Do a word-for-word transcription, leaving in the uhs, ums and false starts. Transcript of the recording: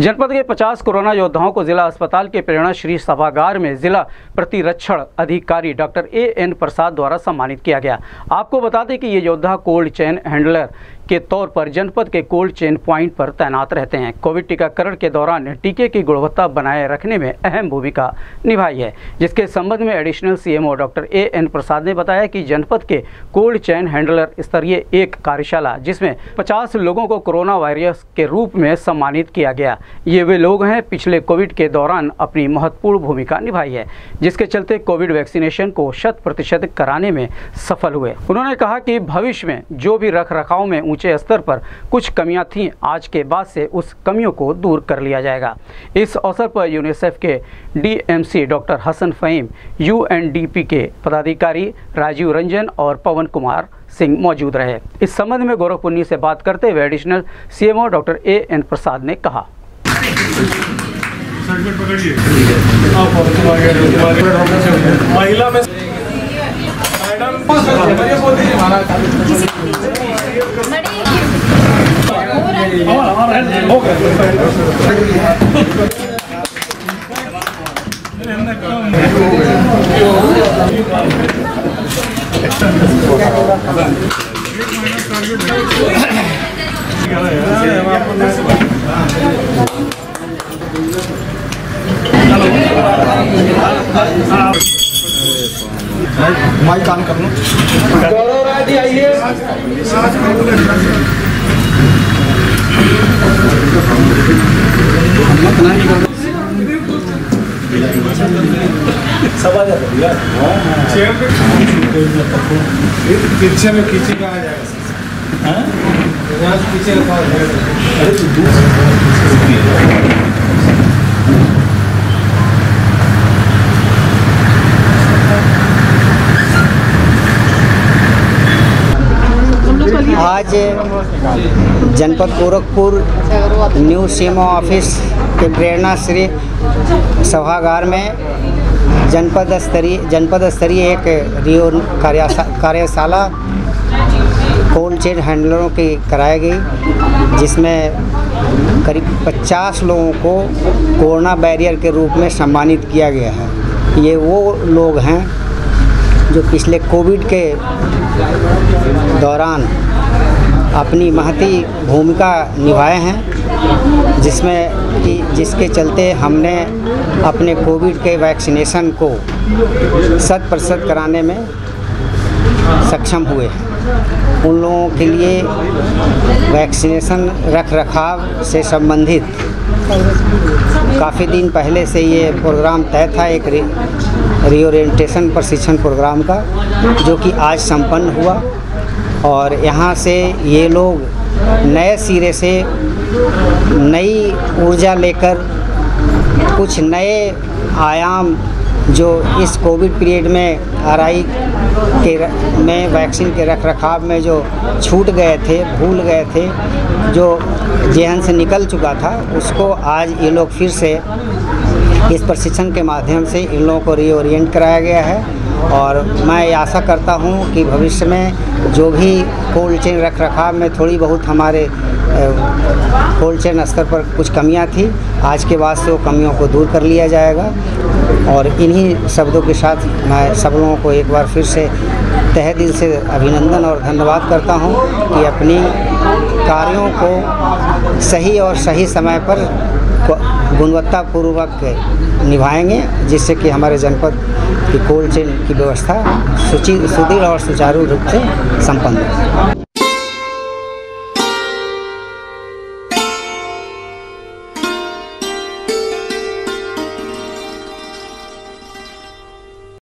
जनपद के पचास कोरोना योद्धाओं को जिला अस्पताल के प्रेरणा श्री सभागार में जिला प्रतिरक्षण अधिकारी डॉक्टर ए एन प्रसाद द्वारा सम्मानित किया गया। आपको बता दें कि ये योद्धा कोल्ड चेन हैंडलर के तौर पर जनपद के कोल्ड चेन प्वाइंट पर तैनात रहते हैं। कोविड टीकाकरण के दौरान टीके की गुणवत्ता बनाए रखने में अहम भूमिका निभाई है, जिसके संबंध में additional CMO doctor A N Prasad ने बताया कि जनपद के कोल्ड चेन हैंडलर स्तरीय एक कार्यशाला जिसमें पचास लोगों को कोरोना वायरस के रूप में सम्मानित किया गया। ये वे लोग हैं पिछले कोविड के दौरान अपनी महत्वपूर्ण भूमिका निभाई है, जिसके चलते कोविड वैक्सीनेशन को शत प्रतिशत कराने में सफल हुए। उन्होंने कहा कि भविष्य में जो भी रख रखाव में ऊंचे स्तर पर कुछ कमियां थीं, आज के बाद से उस कमियों को दूर कर लिया जाएगा। इस अवसर पर यूनिसेफ के DMC doctor Hasan Fahim, UNDP के पदाधिकारी राजीव रंजन और पवन कुमार सिंह मौजूद रहे। इस संबंध में गोरखपुन्नी से बात करते हुए additional CMO doctor A N Prasad ने कहा, महिला में माइक ऑन कर लो। गौरव राय जी आइए। पीछे में खींची कहा जाएगा, पीछे अरे तो दूर आज जनपद गोरखपुर न्यू सीएमओ ऑफिस के प्रेरणा श्री सभागार में जनपद स्तरीय जनपद स्तरीय एक रियो कार्यशाला कोल्ड चेन हैंडलरों की कराई गई, जिसमें करीब पचास लोगों को कोरोना बैरियर के रूप में सम्मानित किया गया है। ये वो लोग हैं जो पिछले कोविड के दौरान अपनी महती भूमिका निभाए हैं, जिसमें कि जिसके चलते हमने अपने कोविड के वैक्सीनेशन को शत प्रतिशत कराने में सक्षम हुए हैं। उन लोगों के लिए वैक्सीनेशन रख रखाव से संबंधित काफ़ी दिन पहले से ये प्रोग्राम तय था, एक री रीओरिएंटेशन प्रशिक्षण प्रोग्राम का, जो कि आज संपन्न हुआ। और यहाँ से ये लोग नए सिरे से नई ऊर्जा लेकर कुछ नए आयाम जो इस कोविड पीरियड में आरआई के में वैक्सीन के रख रखाव में जो छूट गए थे, भूल गए थे, जो जेहन से निकल चुका था, उसको आज ये लोग फिर से इस प्रशिक्षण के माध्यम से इन लोगों को रीओरिएंट कराया गया है। और मैं आशा करता हूं कि भविष्य में जो भी कोल्ड चेन रख रखाव में थोड़ी बहुत हमारे कोल्ड चेन स्तर पर कुछ कमियां थी, आज के बाद से वो कमियों को दूर कर लिया जाएगा। और इन्हीं शब्दों के साथ मैं सब लोगों को एक बार फिर से तहे दिल से अभिनंदन और धन्यवाद करता हूं कि अपनी कार्यों को सही और सही समय पर गुणवत्तापूर्वक निभाएंगे, जिससे कि हमारे जनपद की कोल्ड चेन की व्यवस्था सुदृढ़ और सुचारू रूप से संपन्न हो।